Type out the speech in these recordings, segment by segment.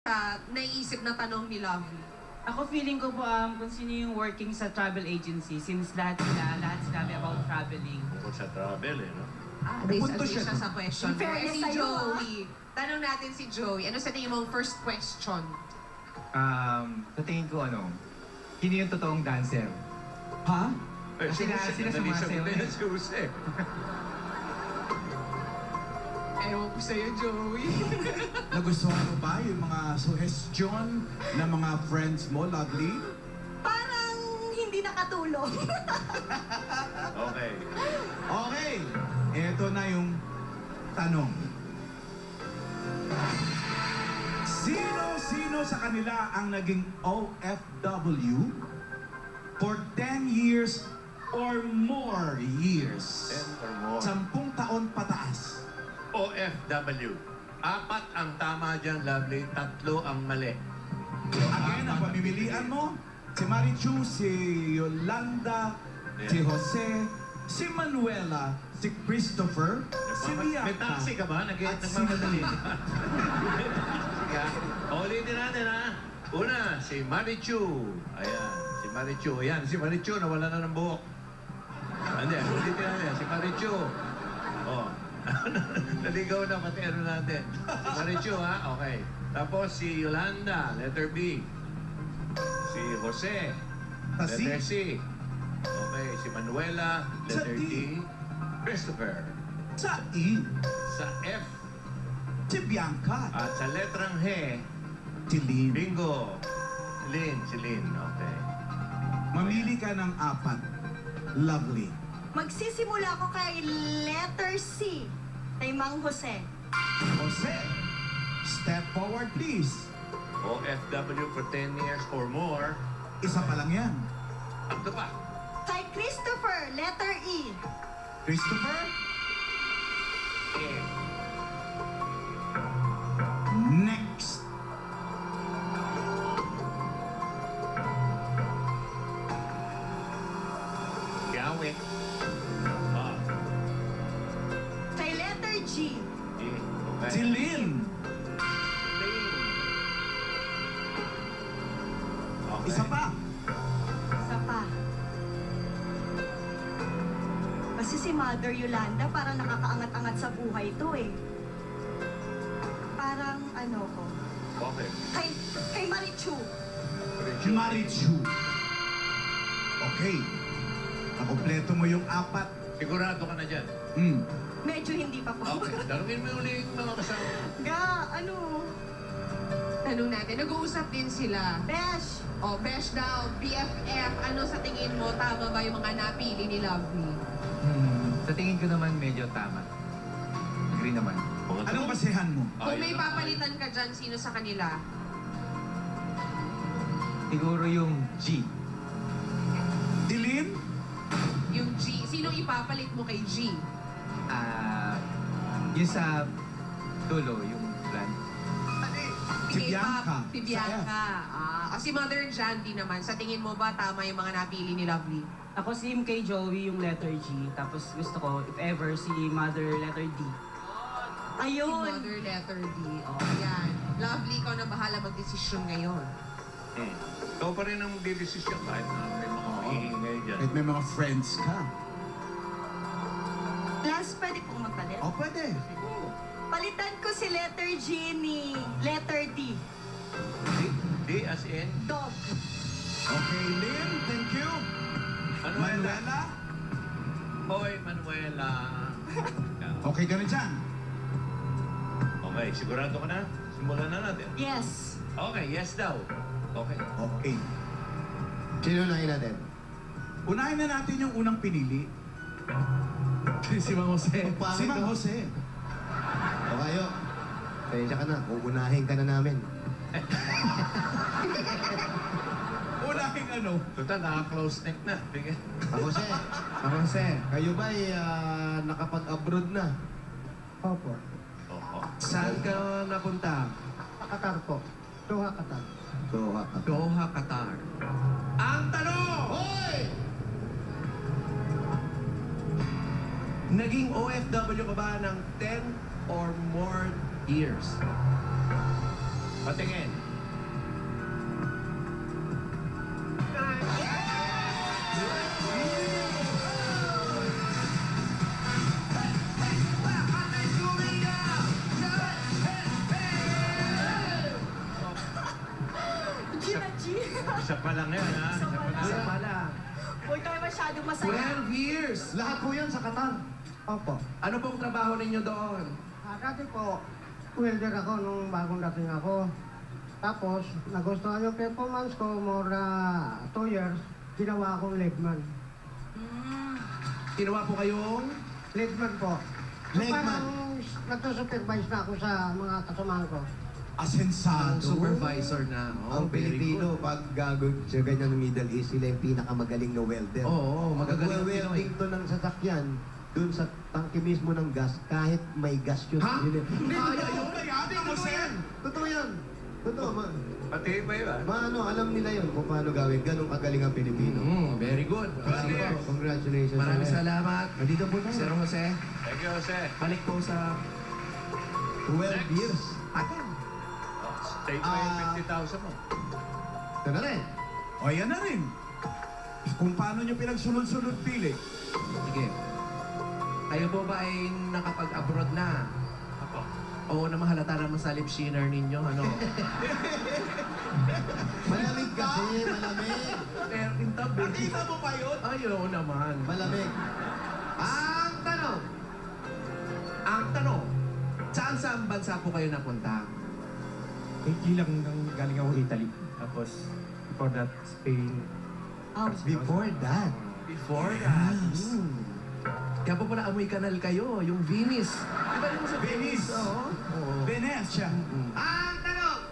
naiisip na tanong ni Lovely? Ako feeling ko po kung sino yung working sa travel agency since lahat sila may about traveling. Bukod sa travel no? Disagree siya sa question. Fairness Si sa'yo, Joey. Tanong natin si Joey. Ano sa tingin mo first question? Sa tingin ko sino yung totoong dancer? Ha? Sila sumasayaw na si Jose. Ewan ko sa'yo, Joey. Nagustuhan mo ba yung mga suggestion ng mga friends mo, Lovely? Parang hindi nakatulong. Okay. Okay, eto na yung tanong. Sino sa kanila ang naging OFW for 10 years or more years? 10 or more. 10 taon pataas. OFW. 4 ang tama dyan, Lovely. 3 ang mali. Again, ang pamimilian mo, si Marichu, si Yolanda, si Jose, si Manuela, si Christopher, si Bianca. May taxi ka ba? Nagmamadali. Ulitin natin ha. Una, si Marichu. Ayan, si Marichu. Ayan, si Marichu nawala na ng buhok. Hindi, ulitin natin. Si Marichu. Oh. Naligaw na pati natin. Si Marichu ha, okay. Tapos si Yolanda, letter B. Si Jose, letter C. Okay, si Manuela, letter D. Christopher. Sa E, Sa F. si Bianca. At sa letrang H, Si Lynn. bingo. Si Lynn, okay. Mamili ka ng 4. Lovely. Magsisimula ako kay letter C. Kay Mang Jose. Jose, step forward please. OFW for 10 years or more. Isa pa lang yan. Ito pa. Kay Christopher, letter E. Christopher, Eh, next. Gawi. Ah, Kay letter G. okay. Si Lynn. Okay. Isa pa. Isa pa. Kasi si Mother Yolanda parang nakakaangat-angat sa buhay to eh. Parang ko. Okay. Kay Marichu. Marichu. Okay. Nakompleto mo yung 4. Sigurado ka na dyan. Medyo hindi pa po. Okay. Darugin mo yung uling mga kasama. Tanong natin, nag-uusap din sila. Besh! Besh daw, BFF, ano sa tingin mo, tama ba yung mga napili ni Lovely? Sa tingin ko naman medyo tama. Agree naman. Anong basehan mo? Kung may papalitan ka dyan, sino sa kanila? Siguro yung G. Si Lynn? Yung G. Sino ipapalit mo kay G? Yung sa dulo, yung plan. Si Bianca. Si Bianca. Si Mother Jandy naman, sa tingin mo ba tama yung mga napili ni Lovely? Ako same kay Joey yung letter G. Tapos gusto ko, if ever, si Mother letter D. Si Mother letter D. Yan. Lovely, ikaw na bahala mag-desisyon ngayon. Ikaw pa rin ang magdidesisyon kahit na may mga mahiingay dyan. Kahit may mga friends ka. Last, pwede pong magpalit? O, pwede. Palitan ko si letter G ni letter D. D as in? Dog. Okay, Lynn, thank you. Manuela? Hoy, Manuela. Okay ka na dyan? Okay, sigurado ka na? Simulan na natin. Yes. Okay, yes daw. Okay. Okay. Sino unahin natin? Unahin na natin yung unang pinili. Si Mang Jose. Si Mang Jose. O kayo, pasensya ka na. Uunahin ka na namin. Unahin ano? Total, naka-close neck na. Bigyan. Mang Jose, Mang Jose, kayo ba'y nakapag-abroad na? Opo. Oo. Saan ka napunta? Qatar po. Doha, Qatar. Doha, Qatar. Doha, Qatar. Ang tanong! Hoy! Naging OFW ka ba ng 10 or more years? Patingin. Isa pa lang yan, ha? Isa pa lang. Isa pa lang. Huwag tayo masyadong masaya. 12 years! Lahat po yan sa Qatar. Opo. Ano pong trabaho ninyo doon? Dati po, welder ako nung bagong dating ako. Tapos, nagustuhan yung performance ko, more 2 years, ginawa akong leadman. Ginawa po kayong... Leadman po. So, Leadman? parang nagsusupervise na ako sa mga kasamahan ko. Asensado. supervisor na. Oh, Ang very Pilipino, good. pag sa ganyan ng Middle East, sila yung pinakamagaling na welder. Oo, magagaling ang Pinoy. Pag-welding to ng sasakyan, dun sa tangke mismo ng gas, kahit may gas yun. Ha? Yun Hindi, Kaya totoo yun? ba yan? Totoo yan. Totoo yan. Totoo, Pati ba yun? alam nila yun kung paano gawin. Ganong kagaling ang Pilipino. Very good. Sige po, congratulations. Maraming sir. salamat. Nandito po tayo. Sir Jose, Thank you, Jose. balik po sa... 12 years. Atin. Take mo yung 50,000 mo. Ito na rin. O, yan na rin. Kung paano nyo pinagsunod-sunod pili. Sige. Kayo po ba ay nakapag-abroad na? Ako. Oo naman halata naman sa lip sheener ninyo, ano? Malamig kasi, malamig. Pero intab eh. Nakita mo ba yun? Ay, oo naman. Malamig. Ang tanong, saan bansa po kayo napunta? Hindi lang galing ako Italy. Tapos, before that, Spain. Before that. Before that. Kaya po pala amoy kanal kayo, yung Venice. Di ba yung sa Venice? Venice. Oo. Oo. Venecia. Ang tanong!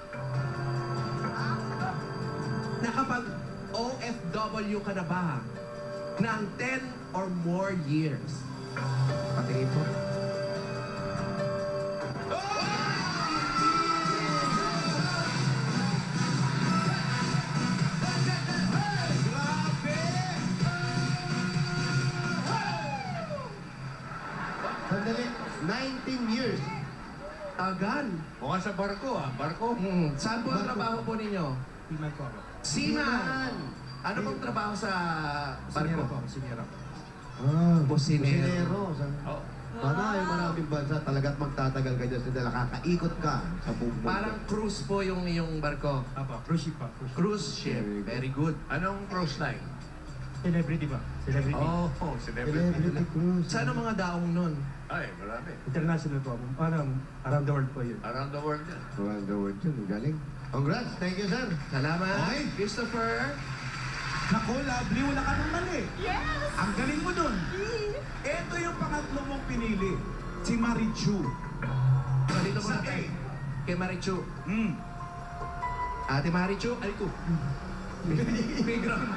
Nakapag OFW ka na ba ng 10 or more years? Patingin po. Sandali, 19 years. Agan. Mukhang sa barko, ah. Barko. Saan po ang trabaho po ninyo? Iman po ako. Seaman! Ano pong trabaho sa Sinera po barko? ako, sinera. Businero. Oh. Sana yung maraming bansa talaga't magtatagal ka dyan sa nakakaikot ka sa buong mundo. Parang cruise po yung barko. Apa, cruise ship pa. Cruise ship. Very good. Anong cruise line? Celebrity ba? Celebrity. Oh, Celebrity cruise. saan ang mga daong nun? Ay, marami. International po ako. Parang around the world po yun. Around the world yan. Around the world yun. Galing. Congrats. Thank you, sir. Salamat. Okay. Christopher. Nako, lovely. Wala ka nang mali. Yes! Ang galing mo dun. Ito yung pangatlo mong pinili. Si Marichu. So, dito muna Sa tayo. Kay Marichu. Hmm. Ate Marichu. Ay ko. May ground.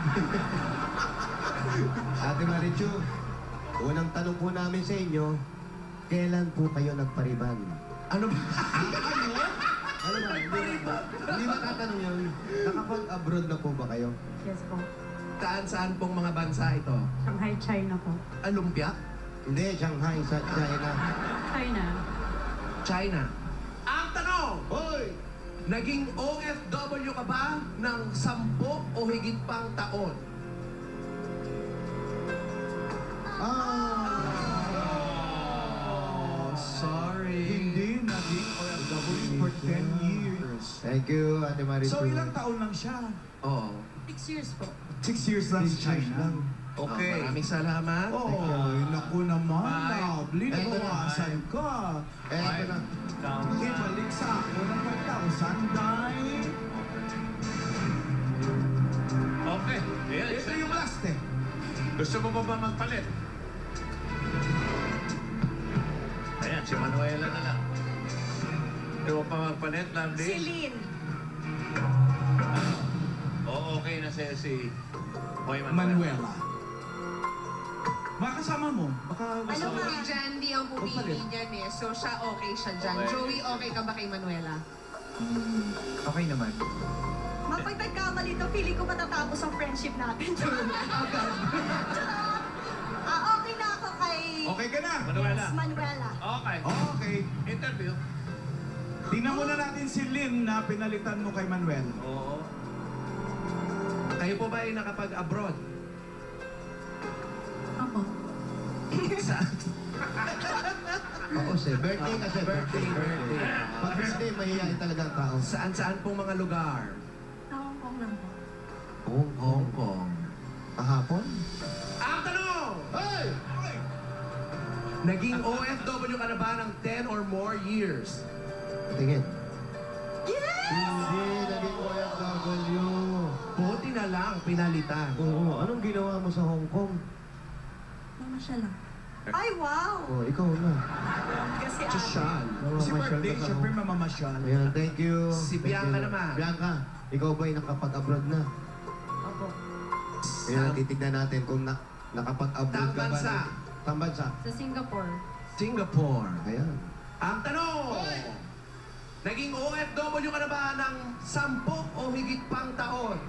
Ate Marichu, unang tanong po namin sa inyo, kailan po kayo nagpariban? Ano ba? Ano ba? Hindi ba tatanong yun? Nakapag-abroad na po ba kayo? Yes po. Saan pong mga bansa ito? Shanghai, China po. Lumpia? Hindi, Shanghai sa China. China. China. Ang tanong! Hoy! Naging OFW ka ba ng 10 o higit pang taon? Sorry. Hindi naging OFW for 10 years. Thank you, Ate Marichu. So, ilang taon lang siya? Oo. 6 years po. 6 years lang sa China. Okay. Maraming salamat. Oh, naku naman. Bye. Lovely. Eto na. Nabawasan ka. Eto na. Ibalik sa ako ng 5,000 dahil Okay. Ayan, ito isa. yung last eh. Gusto mo ba magpalit? Ayan, si Manuela na lang. Gusto mo pa magpalit, Lovely? Si Lynn. Oo, okay na siya si Hoy Manuela. Makasama mo. Baka gusto Ano mo. ba? Si Jandy ang pumili niyan eh. So siya okay siya dyan. Okay. Joey, okay ka ba kay Manuela? Okay naman. Mapagtagkamali to, feeling ko matatapos ang friendship natin. Charot. Okay na ako kay... Okay ka na? Manuela. Yes, Manuela. Okay. Okay. Interview. Tingnan muna natin si Lynn na pinalitan mo kay Manuel. Oo. Kayo po ba ay nakapag-abroad? Ako. Saan? Oo, sir. Birthday kasi. Birthday. Pag birthday, mahihayin talaga ang tao. Saan pong mga lugar? Sa Hong Kong lang po. Hong Kong. Kahapon? Ang tanong! Hey! Naging OFW ka na ba ng 10 or more years? Tingin. Yes! Hindi, naging OFW. Buti na lang, pinalitan. Oo, anong ginawa mo sa Hong Kong? Mamasyal lang. Ay, wow! Oh, ikaw na. Kasi Sosyal. Si birthday, ka sa syempre Hong- mamamasyal. Ayan, thank you. Si Thank Bianca you. naman. Bianca, ikaw ba ay nakapag-abroad na? Opo. Ayan, titignan natin kung nakapag-abroad Tang ka ba. bansa. Tang bansa. Sa Singapore. Singapore. Ayan. Ang tanong! Naging OFW ka na ba ng 10 o higit pang taon?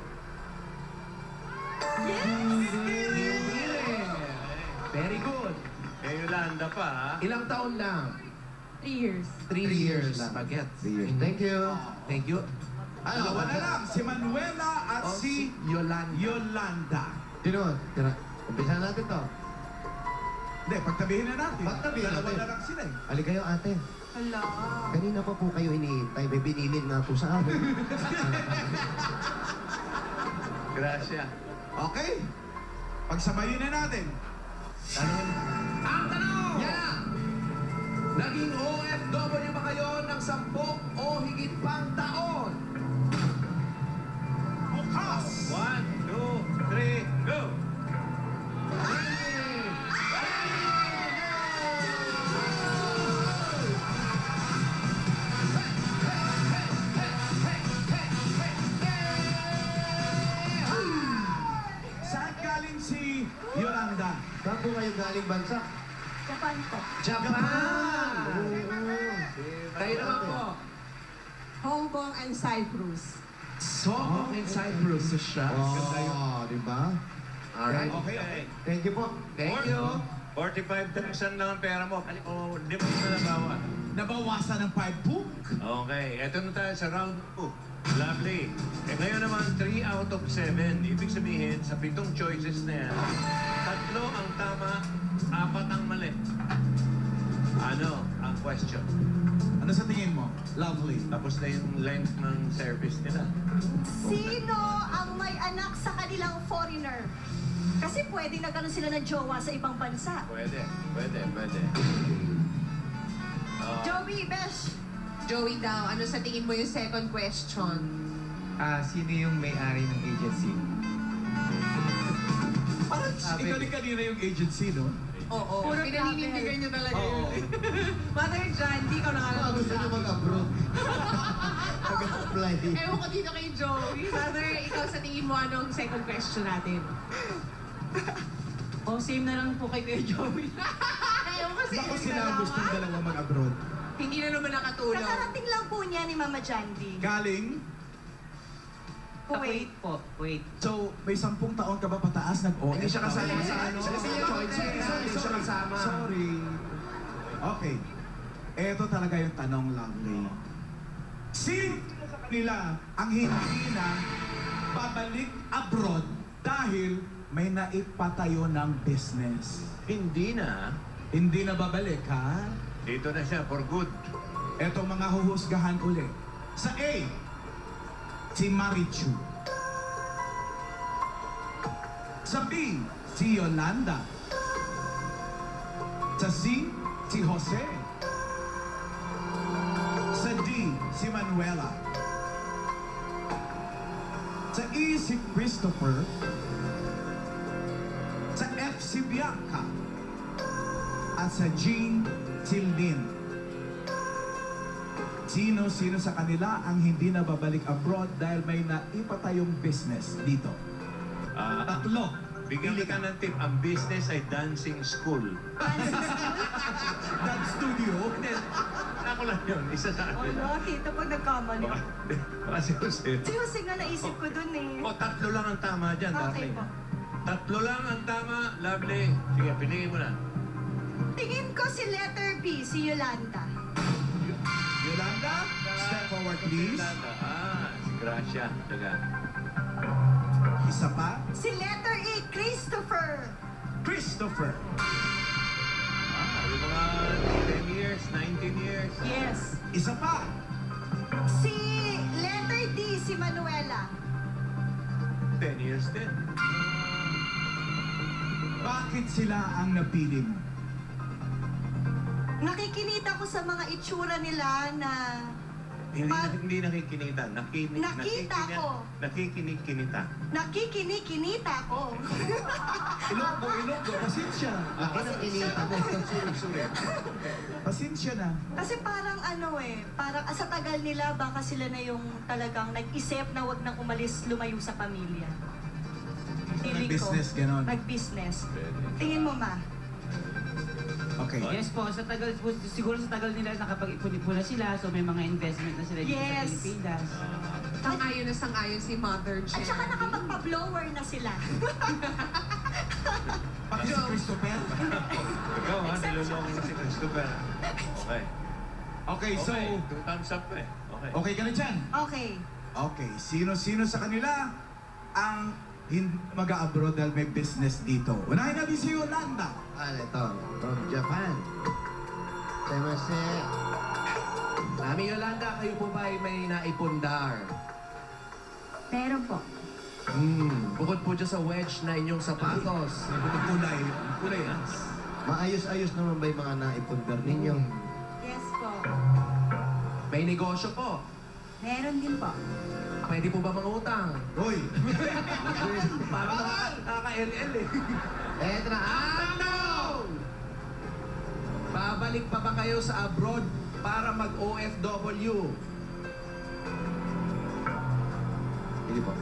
Very good. Eh, Yolanda pa, ha? Ilang taon lang? 3 years. 3 years. Baget. 3 years. Thank you. Thank you. Dalawa na lang, si Manuela at O, si Yolanda. Yolanda. Sino? Umpisa natin to. Hindi, pagtabihin na natin. Pagtabihin Dalawa natin. na lang sila eh. Ali kayo, ate. Hala. Kanina pa po kayo hinihintay. May binilin nga po sa amin. Gracia. Okay. Pagsabayin na natin. Ang tanong! Yeah! Naging OFW ba kayo ng 10 o higit pang taon? Bukas! 1, 2, 3, go! Saan galing si Yolanda? Saan po kayo galing bansa? Japan po. Japan! Kayo naman po. Hong Kong and Cyprus. So, in Cyprus siya. Oh, di ba? Alright. Okay, okay. Thank you po. Thank you. 45,000 lang ang pera mo. O, di mo na nabawa. Nabawasan ng 5 book. Okay, eto na tayo sa round 2. Lovely. Eh ngayon naman, 3 out of 7. Ibig sabihin, sa 7 choices na yan, 3 ang tama, 4 ang mali. Ano ang question? Ano sa tingin mo? Lovely. Tapos na yung length ng service nila. Sino ang may anak sa kanilang foreigner? Kasi pwede nagkaroon sila ng jowa sa ibang bansa. Pwede. Joey, Besh, Joey daw, ano sa tingin mo yung second question? Sino yung may-ari ng agency? Parang ikaw din kanina yung agency, no? Oo. Puro Pinaninindigan niyo talaga Oo. yun. Mother John, di ka Baka nakakalagot gusto sa nyo akin. mag-abroad. Mag-apply. Ewan ko dito kay Joey. Mother, ikaw sa tingin mo anong second question natin? O, same na lang po kay Kuya Joey. Ewan ko Bako hindi sila nalaman. gusto dalawa mag-abroad. Hindi na naman nakatulong. kakarating lang po niya ni Mama Jandy. Galing. Kuwait. Po, wait. So, may 10 taon ka ba pataas nag-OS? Hindi siya kasama sa ano. Sorry. Hindi siya kasama. Sorry. Okay. Ito talaga yung tanong, Lovely. Sino sa kanila ang hindi na babalik abroad dahil may naipatayo ng business? Hindi na. Hindi na babalik, ha? Dito na siya for good. Ito mga huhusgahan uli. Sa A, si Marichu. Sa B, si Yolanda. Sa C, si Jose. Sa D, si Manuela. Sa E, si Christopher. Sa F, si Bianca. At sa G, si Lynn. Sino-sino sa kanila ang hindi na babalik abroad dahil may naipatayong business dito? Tatlo. Bigyan Pili kita ng tip. Ang business ay dancing school. Dance studio. Ako lang yun. Isa sa akin. Wala, tito, pag nagkamali. Baka si Jose. Si Jose nga naisip ko dun eh. O, 3 lang ang tama dyan, Okay darling. po. 3 lang ang tama. Lovely. Sige, piliin mo na. Tingin ko si letter B, si Yolanda. Yolanda? please. Si Gracia. Taga. Isa pa. Si letter E, Christopher. Christopher. Yung mga 10 years, 19 years. Yes. Isa pa. Si letter D, si Manuela. 10 years din. Bakit sila ang napili mo? Nakikinita ko sa mga itsura nila na Hindi nakikinita. Nakita ko. Nakikinig-kinita. nakikinig-kinita ko. Ilonggo. Pasensya. Pasensya na. Kasi parang parang sa tagal nila, baka sila na yung talagang nag-isip na wag nang umalis, lumayo sa pamilya. Feeling ko. Nag-business, ganon. Nag-business. Tingin mo, Ma? Okay. Yes po, siguro sa tagal nila nakapag-ipon-ipon na sila, so may mga investment na sila dito sa Yes. Pilipinas. Sang-ayon na sang-ayon si Mother Jen. At saka nakapagpa-blower na sila. Pati si Christopher. Ikaw ha, nilolong mo si Christopher. Okay. Okay, so... Okay, 2 thumbs up eh. Okay. Okay ka na dyan? Okay. Okay, sino-sino sa kanila ang mag-a-abroad dahil may business dito? Unahin natin si Yolanda. Ito, from Japan. Semase. Mami Yolanda, kayo po ba ay may naipundar? Meron po. Bukod po dyan sa wedge na inyong sapatos. Kulay ha? Maayos-ayos naman ba yung mga naipundar ninyo? Yes po. May negosyo po. Meron din po. Pwede po ba mangutang? Hoy! Parang nakaka-LL eh. Eto na. Tanong! Babalik pa ba kayo sa abroad para mag-OFW? Hindi po.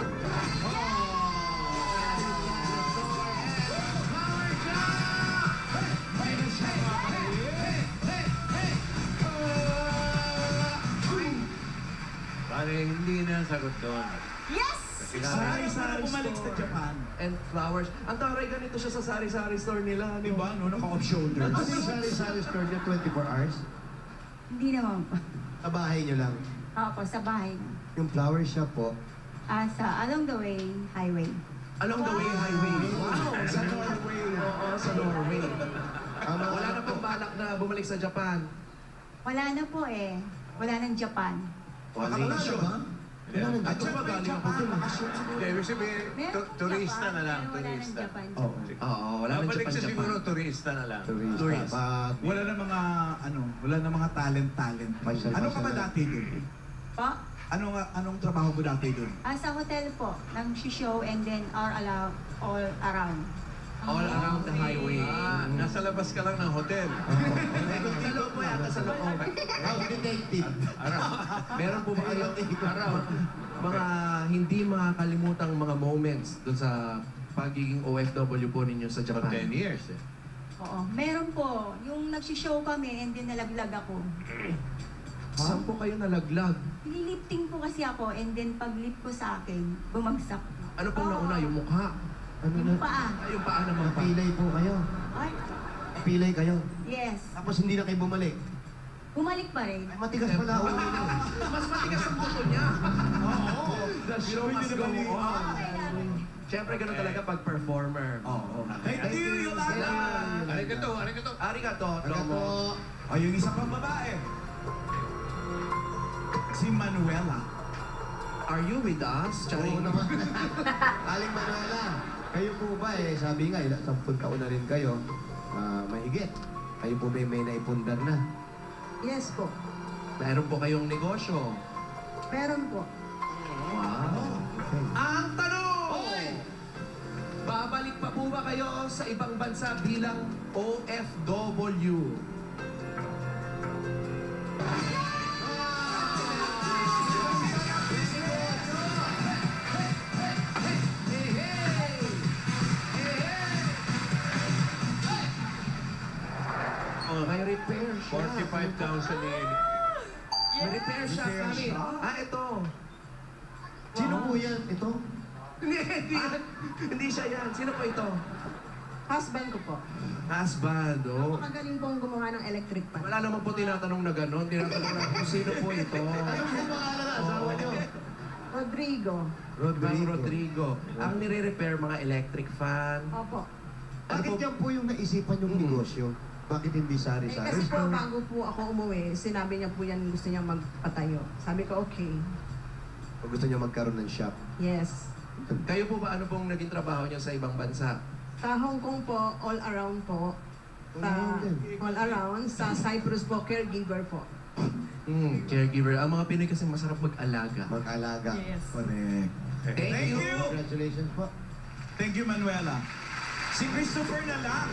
Pare, hindi na sagot doon. Yes! Kasi Sari-sari bumalik sa Japan. And flowers. Ang taray, ganito siya sa sari-sari store nila. Di ba? No, naka-off-shoulders. Ano yung sari-sari store niyo 24 hours? Hindi naman po. Sa bahay niyo lang. Opo, sa bahay na. Yung flower shop po, Along the way, highway. Along the way, highway. Wow! Sa Norway. Oo, sa Norway. ang mga Wala na pong balak na bumalik sa Japan. Wala na po eh. Wala nang Japan. Bakasyon. Wala nang At Japan. saka may Japan. Bakasyon siguro. Hindi, ibig sabihin, Meron turista Japan, na lang, pero wala nang turista. Japan. Oo. Oo, wala na Babalik Japan, siya Japan. siguro, turista na lang. Turista. Pag Wala na mga, wala na mga talent. Pasyal- Ano ka ba pasyal. dati dun? Po? Anong trabaho mo dati dun? Sa hotel po. Nag-show and then all around. All around the highway. Nasa labas ka lang ng hotel. Sa loob mo yata sa loob. House detective. Meron po ba kayo mga hindi makakalimutang mga moments doon sa pagiging OFW po ninyo sa For Japan? 10 years eh. Oo. Meron po. Yung nag-show kami and then nalaglag ako. Saan po kayo nalaglag? Nililifting po kasi ako and then pag-lift ko sa akin, bumagsak. Ano pong nauna? Yung mukha? Ano Yung na? paa. Ay, yung paa naman pa. Napilay po kayo. Ay, Napilay kayo. yes. Tapos hindi na kayo bumalik. Bumalik pa rin. Ay, matigas pala ulo niyo. Mas matigas ang buto niya. Oo. The show must go on. Siyempre, ganun talaga pag performer. Oo. Thank you, Yolanda! Arigato. Arigato, Ano Tomo. po? O, yung isa pang babae. Si Manuela. Are you with us? Oo Charing. naman. Aling Manuela, kayo po ba sabi nga, 10 taon na rin kayo, mahigit. Kayo po ba may naipundar na? Yes po. Meron po kayong negosyo. Meron po. Wow. Okay. Ang tanong! Babalik pa po ba kayo sa ibang bansa bilang OFW? May repair siya. 45,000 eh. May repair siya Repair kami. shop? Ito. Sino po yan? Ito? Hindi yan. Hindi siya yan. Sino po ito? Husband ko po. Husband, oh. Napakagaling pong gumawa ng electric fan. Wala naman po tinatanong na gano'n. Tinatanong na kung sino po ito. Ano po pangalan na asawa niyo? Rodrigo. Ma'am Rodrigo. Ang nire-repair mga electric fan. Opo. Bakit Ano po? yan po yung naisipan yung negosyo? Bakit hindi sari-sari? Kasi po, bago po ako umuwi, sinabi niya po yan gusto niya magpatayo. Sabi ko, okay. O gusto niyo magkaroon ng shop? Yes. Kayo po ba ano pong naging trabaho niyo sa ibang bansa? Sa Hong Kong po, all around po. All around. Sa Cyprus po, caregiver po. Caregiver. Ang mga Pinoy kasi masarap mag-alaga. Mag-alaga. Yes. Correct. Thank you. Congratulations po. Thank you, Manuela. Si Christopher na lang.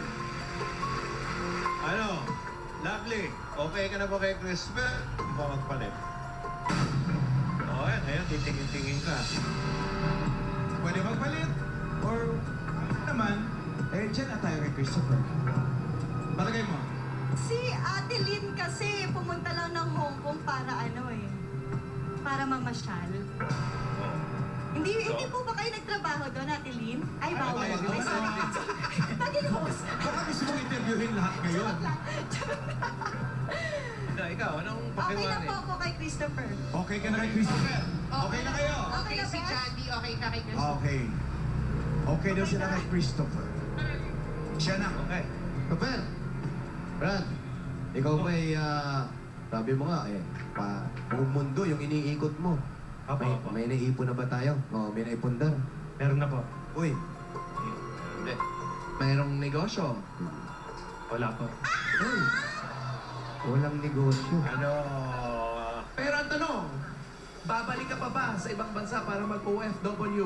Ano? Lovely. Okay ka na ba kay Christopher? Hindi pa magpalit. O, yan. Ngayon, titingin-tingin ka. Pwede magpalit. Or naman, dyan na tayo kay Christopher. Palagay mo. Si Ate Lynn kasi pumunta lang ng Hong Kong para para mamasyal. Hindi po ba kayo nagtrabaho doon, Ate Lynn? Ay, bawal. Ay, Ay, sorry. Naging host. Baka gusto mong interviewin lahat ngayon. Ikaw, anong Okay na pakiwari? po ako kay Christopher. Okay ka na kay Christopher? Okay na kayo? Okay na, si Bes? Chandy, okay ka kay Christopher. Okay. Okay daw sila kay Christopher. Siya na. Okay. Super! Brad, ikaw ba sabi mo nga buong mundo yung iniikot mo. May naipon na ba tayo? May naipon dar. Meron na po. Uy, Hindi. Mayroong negosyo. Wala po. walang negosyo. Ano? Pero ang tanong, babalik ka pa ba sa ibang bansa para mag-OFW?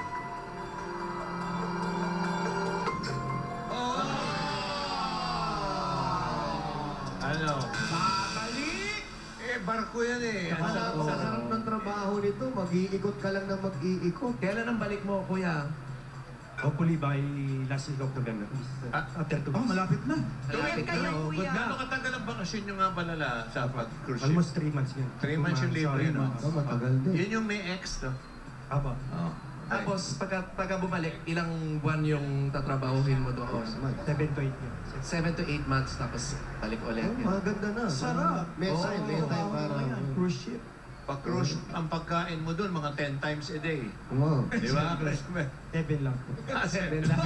Ano? Babalik! Barko yan eh. Sa sarap ng trabaho nito, mag-iikot ka lang ng mag-iikot. Kailan ang balik mo, kuya? Hopefully by last week of November. After 2 Oh, weeks. malapit na. Ayan kayo, kuya. Gano'ng katagal ang bakasyon nyo nga palala sa pag-cruise ship? Almost 3 months yun. 3 months yung libre, no? Matagal din. Yun yung may ex, no? Apo. Oo. Tapos, pagka bumalik, ilang buwan yung tatrabahuhin mo doon? 7 to 8 years. 7 to 8 months, tapos balik ulit. Maganda na. Sarap. May time para... Cruise ship. Pag-cruise, ang pagkain mo doon, mga 10 times a day. Wow. Di ba, Christopher? 7 lang po. 7 lang.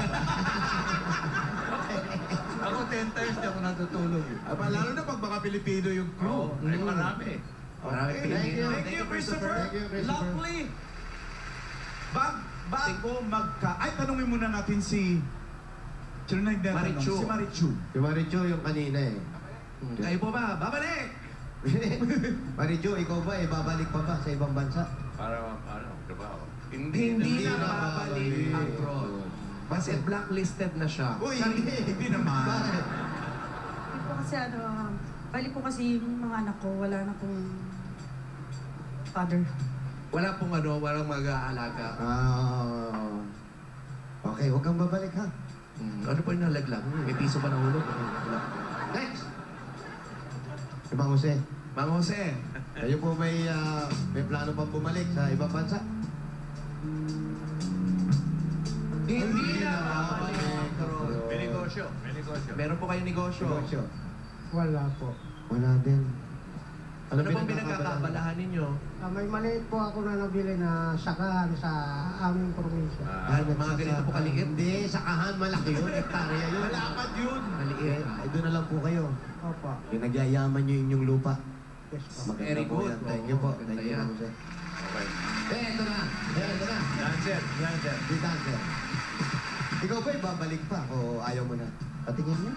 Ako 10 times na ako natutulog. Lalo na pag baka Pilipino yung crew. Oo, ay marami. Marami Thank Pilipino. you. Thank you, Christopher. Thank you, Christopher. Lovely. Bago ay, tanungin muna natin si... Sino na nagtatanong? Marichu. Si Marichu. Si Marichu yung kanina eh. Kayo po ba? Babalik! Marichu, ikaw ba babalik pa ba sa ibang bansa? Para, ano, trabaho. Hindi na babalik ang abroad. Kasi blacklisted na siya. Uy, Hindi naman. Bakit? Hindi po kasi balik po kasi yung mga anak ko, wala na pong father. Wala pong walang mag-aalaga. Okay, huwag kang babalik ha. Ano po yung nalaglag? May piso pa nahulog? Next! Ibang Jose, Mang Jose, kayo po may plano pang bumalik sa ibang bansa? hindi na babalik. May negosyo. May negosyo. Meron po kayong negosyo. Negosyo? Wala po. Wala din. Ano pong pinagkakabalahan ninyo? May maliit po ako na nabili na sakahan sa aming probinsya. Mga ganito po kaliit? Hindi, sakahan malaki yun. Hektarya yun. Malapad yun. Maliit. Ay, doon na lang po kayo. Opo. Yung nagyayaman nyo inyong lupa. Yes po. Maganda Very po good. yan. Thank you po. Oo, Thank you, maganda yan. Jose. Okay. Ito na. Ito na. Dancer. Dancer. Di dancer. Ikaw ba babalik pa o ayaw mo na? Patingin mo.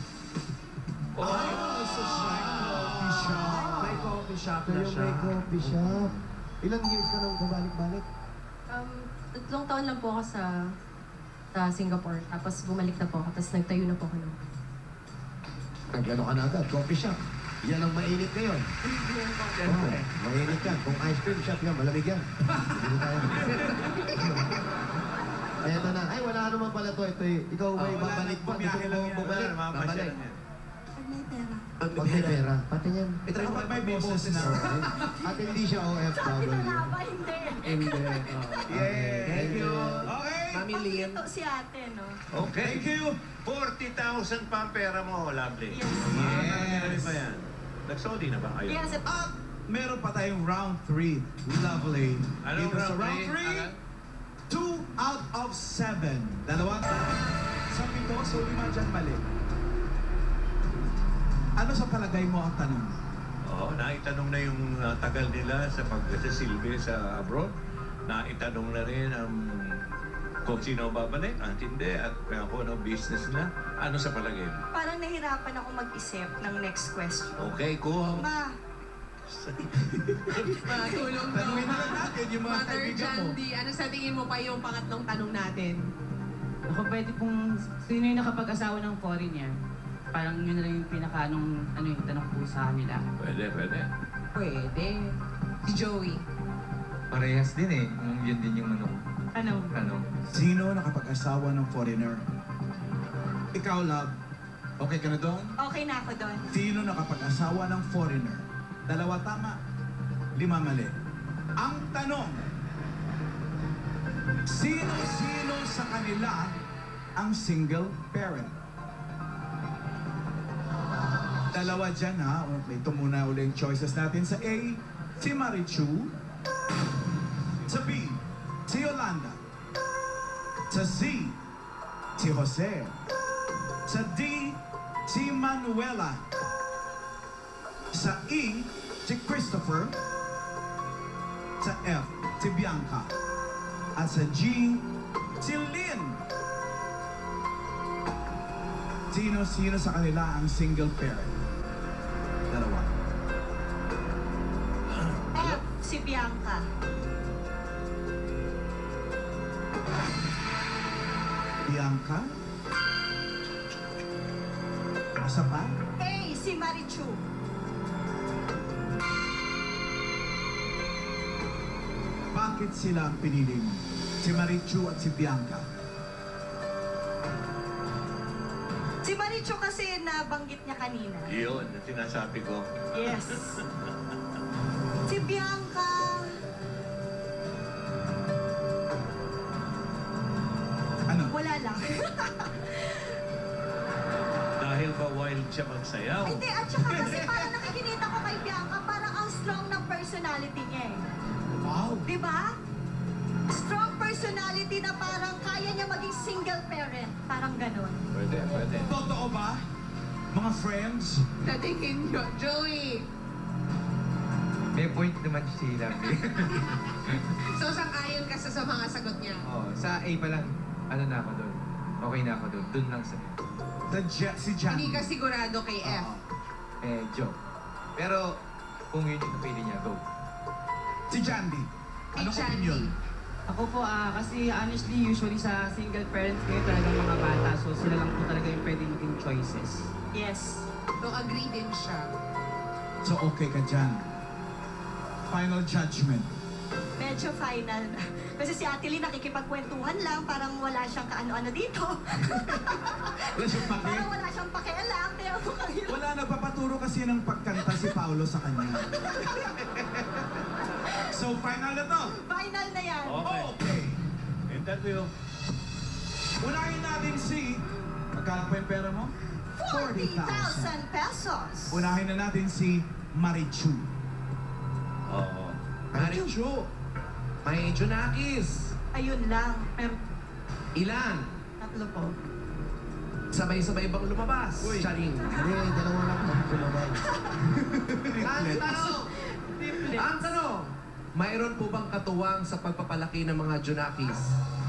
Coffee shop. May coffee shop Ito na yung siya. may coffee shop. Ilang years ka nang babalik-balik? 3 taon lang po ako sa Singapore. Tapos bumalik na po ako. Tapos nagtayo na po ako. Nag-ano ka na agad, coffee shop. Yan ang mainit ngayon. Siyempre. Mainit yan. Kung ice cream shop yan, malamig yan. Hindi tayo. Eto na. Ay, wala naman pala to. Ito, ikaw ba wala babalik na. pa? Gusto Bumiyahe mo lang yan. bumalik? Wala, mamasyal niya. Pag may pera. Pati yan. Itry mo Kapag may boses na. At hindi siya OFW. Bakit hindi? Hindi. Yeah. Thank you. Okay. Mami Lynn. Pakito si ate, no? Okay. Thank you. 40,000 pa ang pera mo, lovely. Yes. Yes. Ba yan? Nagsoli na ba kayo? Yes, At meron pa tayong round 3. Lovely. Anong Dito sa round round three? 3, 2 out of 7. Dalawang sa 7, so 5 dyan mali. Ano sa palagay mo ang tanong? Oo, naitanong na yung tagal nila sa pagsasilbi sa abroad. Naitanong na rin ang kung sino babalik, at hindi, at kung ano business na. Ano sa palagay mo? parang nahirapan ako mag-isip ng next question. Okay, kuha. Ma, Matulong Tanungin na lang natin yung mga Mother kaibigan mo. Jandy, ano sa tingin mo pa yung pangatlong tanong natin? Ako pwede pong, sino yung nakapag-asawa ng foreigner? Parang yun na lang yung yung tanong po sa kanila. Pwede, pwede. Pwede. Si Joey. Parehas din eh. Yun din yung Ano? Sino nakapag-asawa ng foreigner? Ikaw, love. Okay ka na doon? okay na ako doon. Sino nakapag-asawa ng foreigner? 2 tama, 5 mali. Ang tanong, sino-sino sa kanila ang single parent? 2 dyan ha. Ito muna uli yung choices natin. Sa A, si Marichu. Sa B, si Yolanda. Sa C, si Jose. Sa D, si Manuela. Sa E, si Christopher. Sa F, si Bianca. At sa G, si Lynn. Sino-sino sa kanila ang single parent? 2. F, si Bianca. Bianca? Asa pa? A, si Marichu. Bakit sila ang pinili mo? Si Marichu at si Bianca. Si Marichu kasi nabanggit niya kanina. Yun, ang sinasabi ko. Yes. Si Bianca. Ano? Wala lang. Dahil ba wild siya magsayaw? Hindi, at saka kasi parang nakikinita ko kay Bianca, parang ang strong ng personality niya eh. Wow! Diba? Strong personality na parang kaya niya maging single parent. Parang ganon. Pwede, pwede. Totoo ba? Mga friends? Sa tingin nyo, Joey. May point naman si Lovely. So, sang-ayon ka sa mga sagot niya? Sa A pa lang, ano na ako doon. Okay na ako doon. Doon lang sa Si Jan. Hindi ka sigurado kay F. joke. Pero, kung yun yung napili niya, go. Si Jandy. Anong opinion? Ako po, kasi honestly, usually sa single parents kayo talagang mga bata, so sila lang po talaga yung pwede maging choices. Yes. So, agree din siya. So okay ka dyan. Final judgment. Medyo final na. Kasi si Ate Lee nakikipagkwentuhan lang, parang wala siyang kaano-ano dito. Wala siyang pake. Parang wala siyang pakialam, kaya mukhang yun. Wala, nagpapaturo kasi ng pagkanta si Paolo sa kanya. So final na to. Final na yan. Okay. Interview. Unahin natin si... Magkano pa yung pera mo? 40,000 pesos. Unahin na natin si Marichu. Oo. Marichu, may Junakis. Ayun lang. Pero Ilan? 3 po. Sabay-sabay bang lumabas? Uy. Charing. Hindi, 2 lang ang lumabas. Ang tanong, mayroon po bang katuwang sa pagpapalaki ng mga Junakis?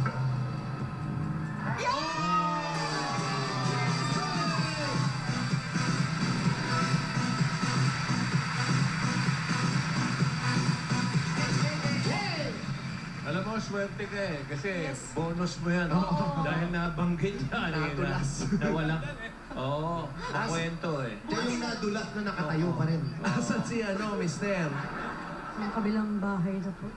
Alam mo, swerte ka eh. Kasi Yes. bonus mo yan. Oo. Dahil nabanggit niya. Natulas. Na walang... Oo, nakwento eh. Siya yung nadulas na nakatayo pa rin. Nasaan si mister? Sa kabilang bahay na po.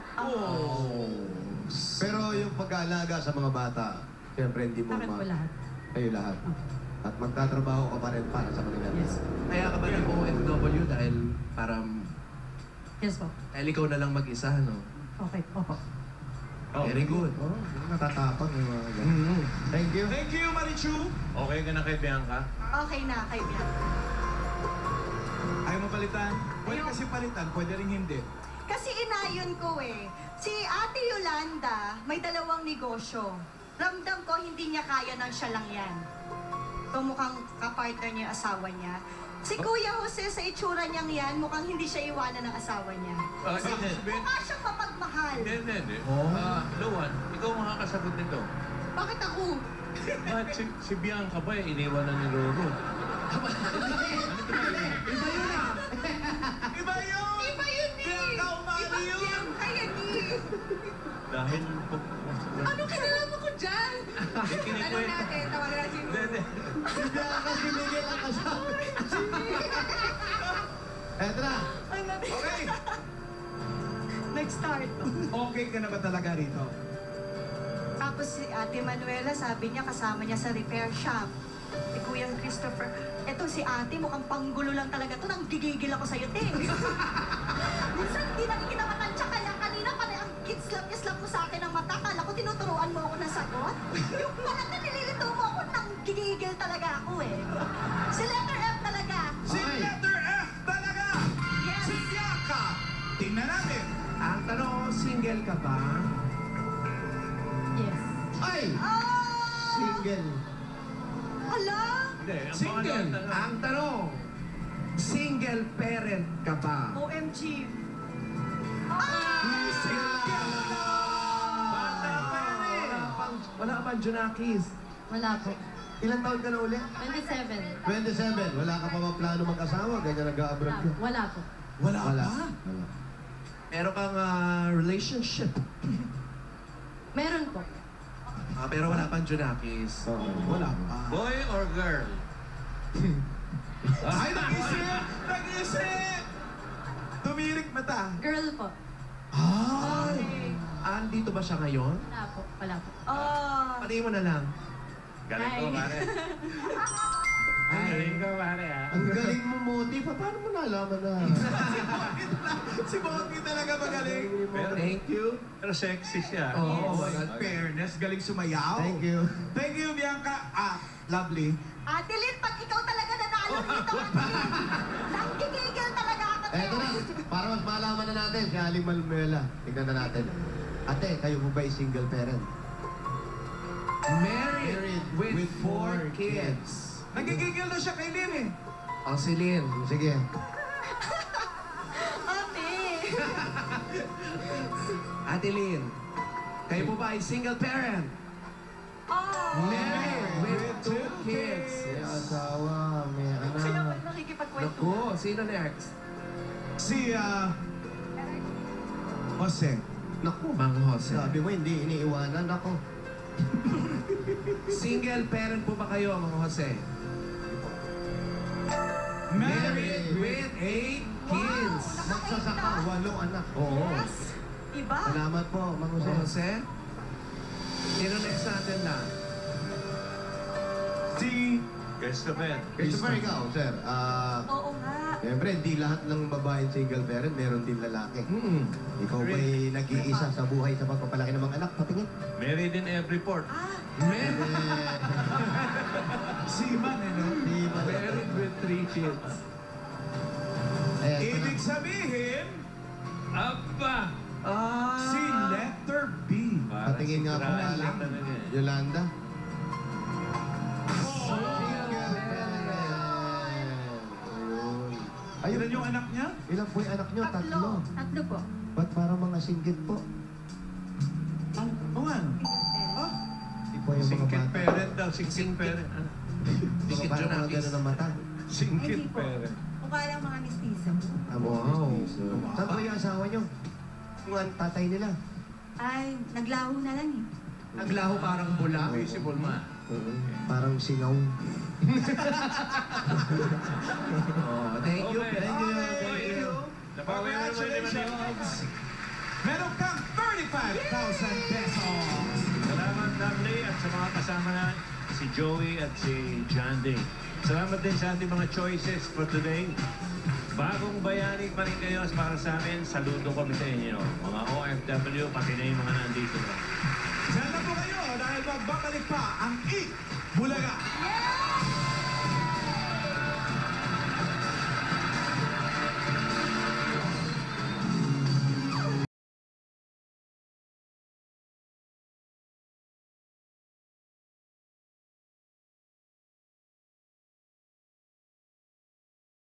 Pero yung pag-aalaga sa mga bata, siyempre hindi mo Bakit po lahat? kayo lahat. At magtatrabaho ka pa rin para sa kanila. Yes. Kaya ka ba ng OFW dahil parang... Yes po. Dahil ikaw na lang mag-isa, no? Okay, opo. Oh. Very good. Oh, natatapang yung mga ganun. Thank you. Thank you, Marichu. Okay ka na kay Bianca? Okay na, kaibigan. Ayaw mo palitan? Pwede kasi palitan, pwede rin hindi. Kasi inayon ko eh. Si Ate Yolanda, may dalawang negosyo. Ramdam ko hindi niya kaya ng siya lang yan. So mukhang kapartner niya yung asawa niya. Si Kuya Jose, sa itsura niyang yan, mukhang hindi siya iwanan ng asawa niya. Mukha siyang mapagmahal. Hindi. Luan, ikaw makakasagot nito. Bakit ako? Si Bianca ba iniwanan ni Roro? Iba yun ah! Iba yun! Iba yun eh! Bianca, umali yun! Bianca yan eh! Dahil... Anong kinalaman ko dyan? Kinikwento. natin, tawagan natin. Hindi. Si Bianca, si Miguel ang kasama. Eto na. Okay. Nag-start. Okay ka na ba talaga rito? Tapos si Ate Manuela, sabi niya kasama niya sa repair shop. Si Kuya Christopher, eto si Ate, mukhang panggulo lang talaga to. Nang gigigil ako sa'yo, te. Minsan, hindi nakikita matansya kaya kanina pa ang kislap-kislap mo sa akin ng mata. Kala ko tinuturuan mo ako ng sagot. Yung pala na nililito mo ako, nang gigigil talaga ako eh. Si letter F talaga. Si letter F talaga! Yes. Si Bianca! Tingnan natin. Ang tanong, single ka ba? Yes. Ay! Oh! Single. Hala? Hindi, ang Single. pangalan Ang tanong, single parent ka ba? OMG. Wala ka bang Junakis? Wala po. Ilan taon ka na uli? 27. 27. Wala ka pa ba plano mag-asawa? Ganyan nag-abroad ka? Wala po. Wala Wala. pa? Wala. Meron kang relationship. Meron po. Pero wala pang Junakis. Oo. Wala pa. Boy or girl? Ay, nag-isip! Nag-isip! Tumirik mata. Girl po. Ay! Andito ba siya ngayon? Wala po. Wala po. Oh. Patingin mo na lang. Galing ko, Hi. pare. Galing ko, pare, ah. Ang galing mo, Moti. Paano mo nalaman na? Si Bongi talaga magaling. Thank you. Pero sexy siya. Oo. Fairness, galing sumayaw. Thank you. Thank you, Bianca. Lovely. Ate Lynn, pag ikaw talaga nanalo dito, Ate Lynn, nanggigigil talaga ako Eto na. Para mas malaman na natin si Aling Malmela. Tignan na natin. Ate, kayo po ba single parent? Married with 4 kids. Nagigigil na siya kay Lynn eh. Ang silin. Sige. Ate. Ate Lynn, kayo po ba ay single parent? Oh. Married with 2 kids. May asawa, may Kaya anak. ba't nakikipagkwento? Naku, sino next? Si, Jose. Naku. Mang Jose. Sabi mo, hindi iniiwanan ako. Single parent po ba kayo, Mang Jose? Married with 8 kids. Magsasaka, 8 anak. Oo. Yes. Iba. Salamat po, Mang Jose. Mang Jose? Sino next natin na? Si... Christopher. Christopher, ikaw, sir. Oo nga. Siyempre, hindi lahat ng babaeng single parent, meron din lalaki. Ikaw ba'y nag-iisa sa buhay sa pagpapalaki ng mga anak? Patingin. Married in every port. Seaman, eh, no? Married with 3 kids. Ibig sabihin, Aba! si letter B. Patingin nga po na lang. Yolanda. Ayun. Ilan yung anak niya? Ilan po yung anak nyo? Tatlo. Tatlo po. Ba't parang mga singgit po? Oo nga. Ah, Hindi po yung mga Singkit bata. parent daw, singkit parent. Ano? Mga Singkit parang mga Junakis. gano'n ng mata. Singkit Hindi po. parent. Mukha lang mga mistiso. Wow. Saan po yung asawa nyo? Yung ang tatay nila. Ay, naglaho na lang eh. Naglaho parang bula. Visible ma. Parang singaw. Thank you. Okay. Thank you. Thank you. Napawi mo naman yung Congratulations! Meron kang 35,000 pesos! Salamat, Lovely, at sa mga kasama na si Joey at si John Day. Salamat din sa ating mga choices for today. Bagong bayani pa rin kayo para sa amin. Saludo kami sa inyo. Mga OFW, pati na yung mga nandito. Diyan na po kayo dahil magbabalik pa ang Eat Bulaga. Yeah!